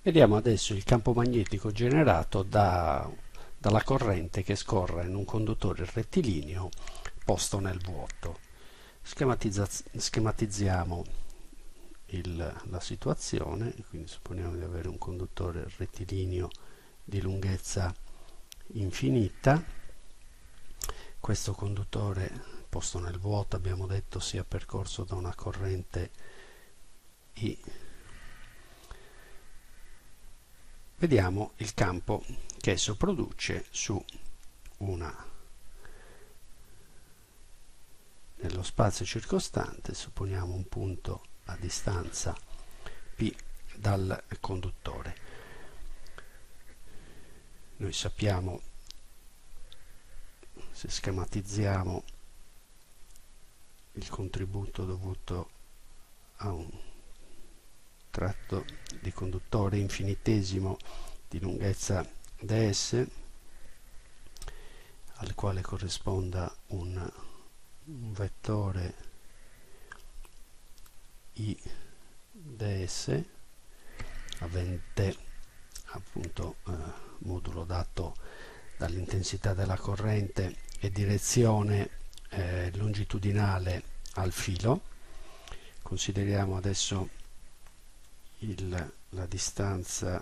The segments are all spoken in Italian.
Vediamo adesso il campo magnetico generato dalla corrente che scorre in un conduttore rettilineo posto nel vuoto. Schematizziamo la situazione, quindi supponiamo di avere un conduttore rettilineo di lunghezza infinita. Questo conduttore posto nel vuoto abbiamo detto sia percorso da una corrente I. Vediamo il campo che esso produce nello spazio circostante. Supponiamo un punto a distanza P dal conduttore. Noi sappiamo, se schematizziamo, il contributo dovuto a un tratto di conduttore infinitesimo di lunghezza ds, al quale corrisponda un vettore I ds avente appunto modulo dato dall'intensità della corrente e direzione longitudinale al filo. Consideriamo adesso la distanza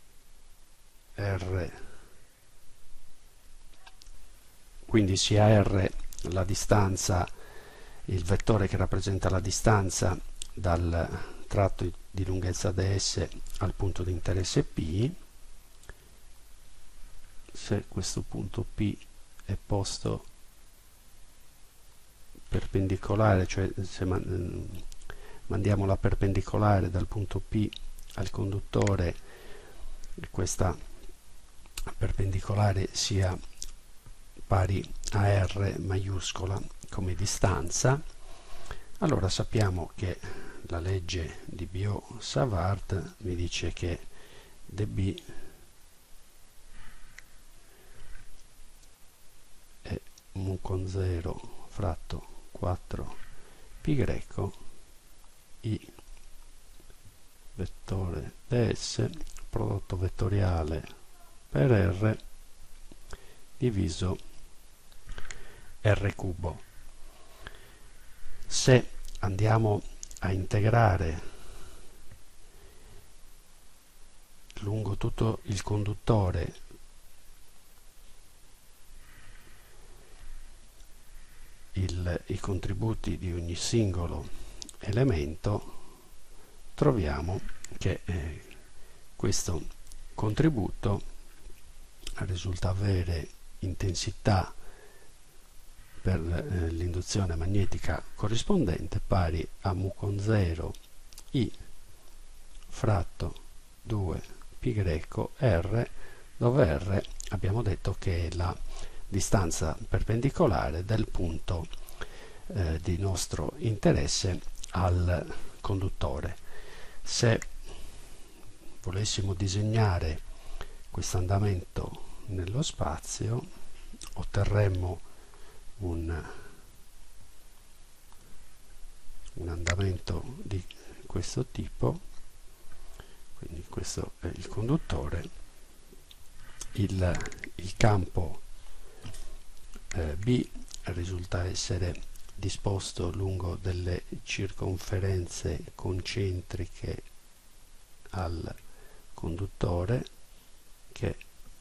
r, quindi sia r la distanza, il vettore che rappresenta la distanza dal tratto di lunghezza ds al punto di interesse P. Se questo punto P è posto perpendicolare, cioè se mandiamo la perpendicolare dal punto P al conduttore, questa perpendicolare sia pari a R maiuscola come distanza, allora sappiamo che la legge di Biot-Savart mi dice che dB è mu con 0 fratto 4 π greco I vettore ds prodotto vettoriale per R diviso R cubo. Se andiamo a integrare lungo tutto il conduttore i contributi di ogni singolo elemento, troviamo che questo contributo risulta avere intensità per l'induzione magnetica corrispondente pari a mu con 0 I fratto 2 π greco R, dove R abbiamo detto che è la distanza perpendicolare del punto di nostro interesse al conduttore. Se volessimo disegnare questo andamento nello spazio, otterremmo un andamento di questo tipo. Quindi questo è il conduttore, il campo B risulta essere disposto lungo delle circonferenze concentriche al conduttore, che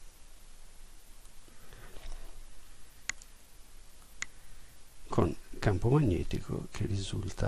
con campo magnetico che risulta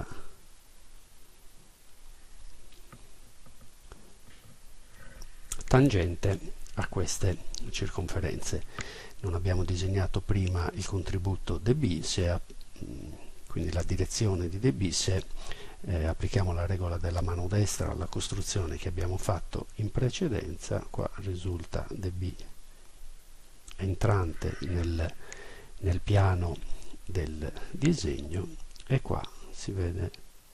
tangente a queste circonferenze. Non abbiamo disegnato prima il contributo dB, quindi la direzione di dB. Se applichiamo la regola della mano destra alla costruzione che abbiamo fatto in precedenza, qua risulta dB entrante nel piano del disegno, e qua si vede,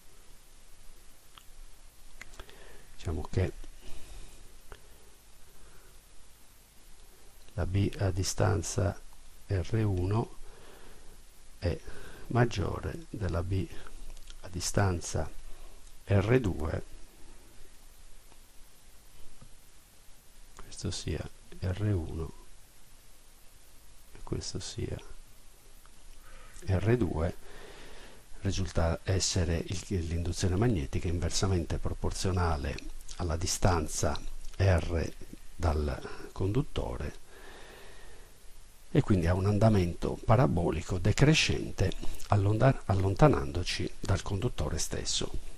diciamo che la B a distanza R1 è maggiore della B a distanza R2 questo sia R1 e questo sia R2, risulta essere l'induzione magnetica inversamente proporzionale alla distanza R dal conduttore, e quindi ha un andamento parabolico decrescente allontanandoci dal conduttore stesso.